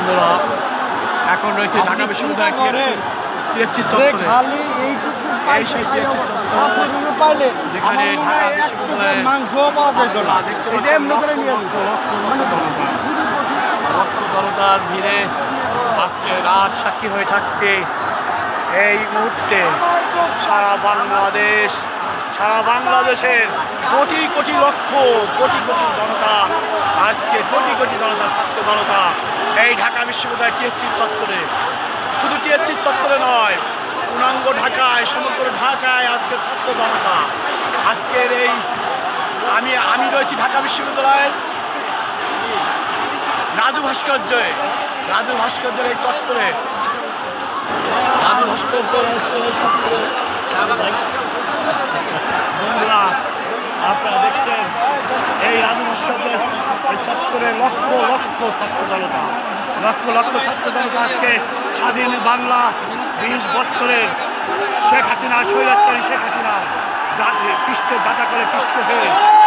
বন্ধুরা এখন রয়েছে ঢাকা বিশ্ববিদ্যালয় টিএসসি চত্বরে। এই সেই টিএসসি চত্বরে যেখানে ঢাকা বিশ্ববিদ্যালয়ে মাংস পাওয়া যায় না, দেখতে পাচ্ছেন লক্ষ জনতার ভিড়ে আজকে রাত সাক্ষী হয়ে থাকছে। এই মুহূর্তে সারা বাংলাদেশের কোটি কোটি লক্ষ কোটি কোটি জনতা, আজকে কোটি কোটি জনতা, ছাত্র জনতা এই ঢাকা বিশ্ববিদ্যালয় টিএসসি চত্বরে, শুধু টিএসসি চত্বরে নয়, পূর্ণাঙ্গ ঢাকায়, সমগ্র ঢাকায় আজকে ছাত্র জনতা। আজকের এই আমি রয়েছি ঢাকা বিশ্ববিদ্যালয়ের রাজু ভাস্কর্যের এই চত্বরে। বন্ধুরা আপনারা দেখছেন এই রাজু ভাস্কর্যের এই চত্বরে লক্ষ লক্ষ ছাত্র জনতা আজকে স্বাধীন বাংলা 20 বছরের শেখ হাসিনা, স্বৈরাচারী শেখ হাসিনা পৃষ্ঠে যাতা করে পৃষ্ঠ হয়ে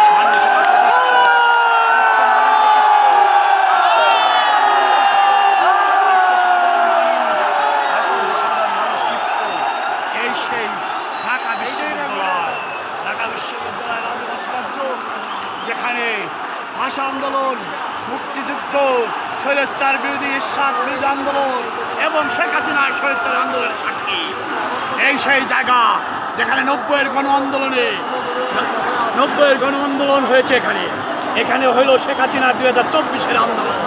এই সেই ঢাকা বিশ্ববিদ্যালয় রাজু ভাস্কর্য, যেখানে ভাষা আন্দোলন, মুক্তিযুদ্ধ, স্বৈরাচার বিরোধী ইরশাদ বিরোধী আন্দোলন এবং শেখ হাসিনার স্বৈরাচার আন্দোলনের সাক্ষী। এই সেই জায়গা যেখানে 90-এর গণ আন্দোলন হয়েছে। এখানে হইল শেখ হাসিনার 2024-এর আন্দোলন,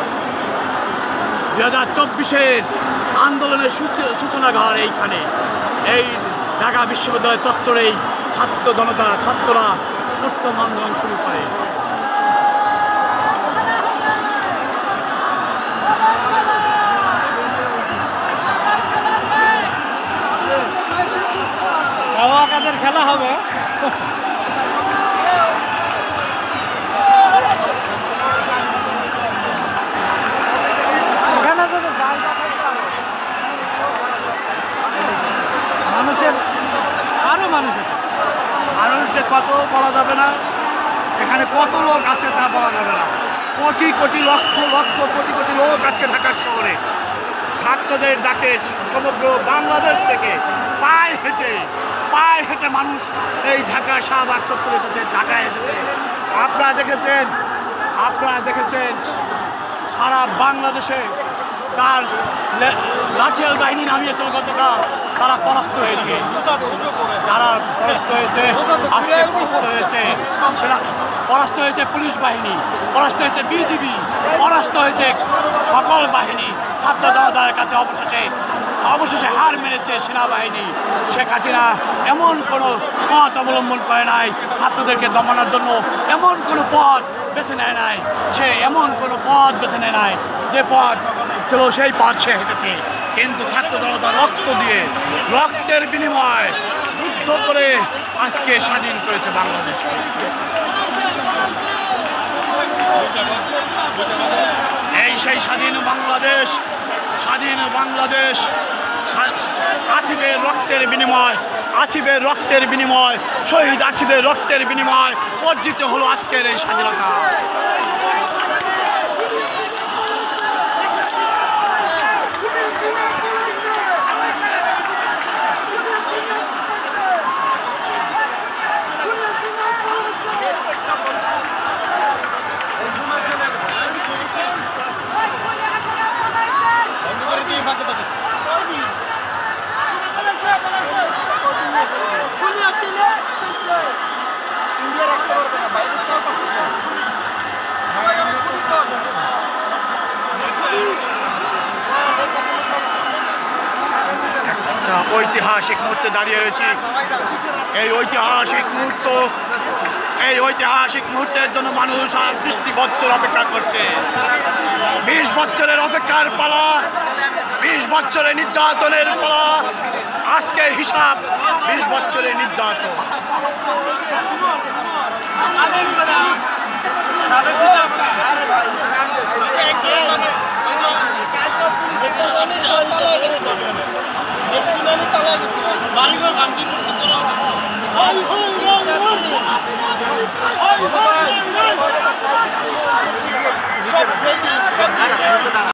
2024-এর আন্দোলনের সূচনাঘর এইখানে, এই ঢাকা বিশ্ববিদ্যালয় চত্বরেই ছাত্ররা প্রথম আন্দোলন শুরু করে। কাদের খেলা হবে মানুষদের কত বলা যাবে না, এখানে কত লোক আছে তা বলা যাবে না। কোটি কোটি লক্ষ লক্ষ কোটি কোটি লোক আজকে ঢাকার শহরে ছাত্রদের ডাকে সমগ্র বাংলাদেশ থেকে পায়ে হেঁটে মানুষ এই ঢাকা শাহবাগ চত্বরে এসেছে, ঢাকায় এসেছে। আপনারা দেখেছেন সারা বাংলাদেশে তার লাঠিয়াল বাহিনী নামিয়েছিল গতকাল, তারা পরাস্ত হয়েছে, পরাস্ত হয়েছে পুলিশ বাহিনী, পরাস্ত হয়েছে বিজিবি, পরাস্ত হয়েছে সকল বাহিনী। ছাত্র জনতার কাছে অবশেষে হার মেনেছে সেনাবাহিনী। শেখ হাসিনা এমন কোনো পথ অবলম্বন করে নাই, ছাত্রদেরকে দমানোর জন্য এমন কোনো পথ বেছে নেয় নাই, যে পথ ছিল সেই পথ সে হেঁটেছে। কিন্তু ছাত্র জনতা রক্তের বিনিময়ে যুদ্ধ করে আজকে স্বাধীন করেছে বাংলাদেশকে। এই সেই স্বাধীন বাংলাদেশ আসিফের রক্তের বিনিময় শহীদ আসিফের রক্তের বিনিময় অর্জিত হলো আজকের এই স্বাধীনতা। ঐতিহাসিক মুহূর্তে দাঁড়িয়ে রয়েছি। এই ঐতিহাসিক মুহূর্তের জন্য মানুষ আজ 20 বছর অপেক্ষা করছে। 20 বছরের অপেক্ষার পালা, 20 বছরের নির্যাতনের পালা, আজকের হিসাব 20 বছরের নির্যাতন।